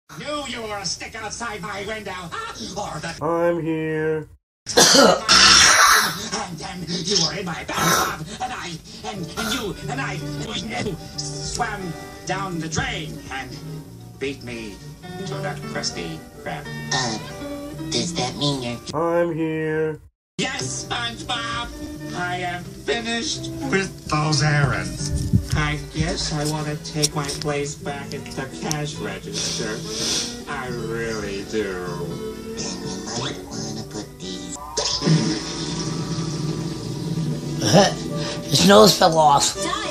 Knew you were a stick outside my window, or that I'm here. and then you were in my bathtub, and I swam down the drain and beat me to that crusty crab. Does that mean you're... I'm here. Yes, SpongeBob! I am finished with those errands. I guess I want to take my place back at the cash register. I really do. Then you might want to put these... His nose fell off. Die.